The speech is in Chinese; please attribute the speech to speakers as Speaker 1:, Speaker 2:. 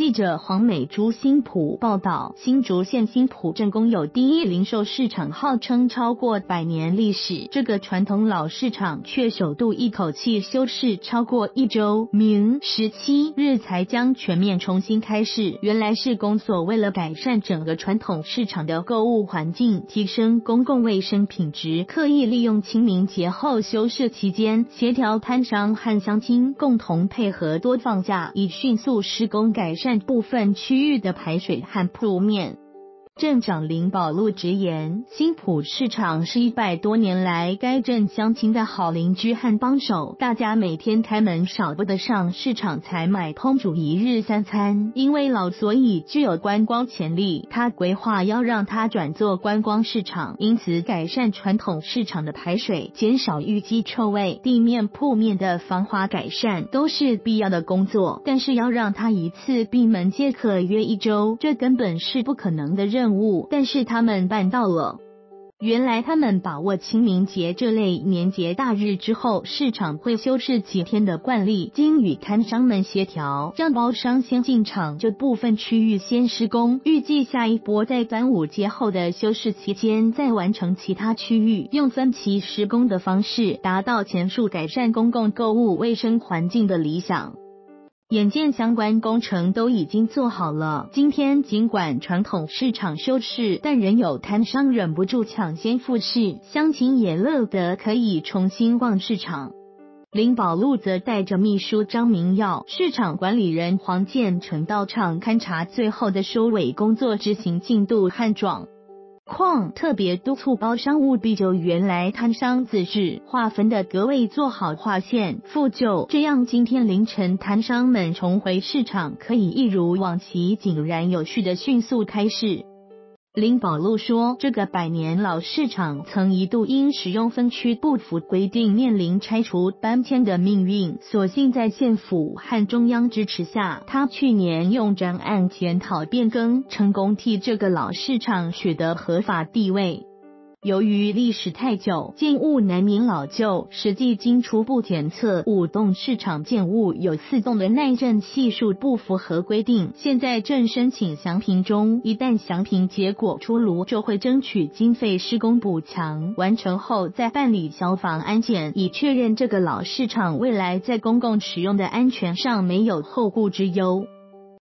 Speaker 1: 记者黄美珠新埔报道，新竹县新埔镇公有第一零售市场，号称超过100年历史，这个传统老市场却首度一口气休市超过1周，明17日才将全面重新开市。原来是公所为了改善整个传统市场的购物环境，提升公共卫生品质，刻意利用清明节后休市期间，协调摊商和乡亲共同配合多放假，以迅速施工改善部分区域的排水和铺面。镇长林宝禄直言，新埔市场是100多年来该镇乡亲的好邻居和帮手，大家每天开门少不得上市场采买烹煮一日三餐。因为老所以具有观光潜力，他规划要让它转做观光市场，因此改善传统市场的排水，减少淤积臭味，地面铺面的防滑改善都是必要的工作，但是要让它一次闭门接客约1周，这根本是不可能的任务，但是他们办到了。原来他们把握清明节这类年节大日之后市场会休市几天的惯例，经与摊商们协调，让包商先进场，这部分区域先施工，预计下一波在端午节后的休市期间再完成其他区域，用分期施工的方式达到前述改善公共购物卫生环境的理想。眼见相关工程都已经做好了，今天尽管传统市场休市，但仍有摊商忍不住抢先复市，乡亲也乐得可以重新逛市场。林宝禄则带着秘书张明耀、市场管理人黄建成到场勘察最后的收尾工作执行进度和状况，特别督促包商务必就原来摊商自治划分的格位做好划线复旧，这样今天凌晨摊商们重回市场可以一如往期井然有序的迅速开市。林宝禄说，这个100年老市场曾一度因使用分区不符规定面临拆除搬迁的命运，所幸在县府和中央支持下，他去年用专案检讨变更，成功替这个老市场取得合法地位。由于历史太久，建物难免老旧，实际经初步检测，5栋市场建物有4栋的耐震系数不符合规定，现在正申请详评中，一旦详评结果出炉，就会争取经费施工补强，完成后再办理消防安检，以确认这个老市场未来在公共使用的安全上没有后顾之忧。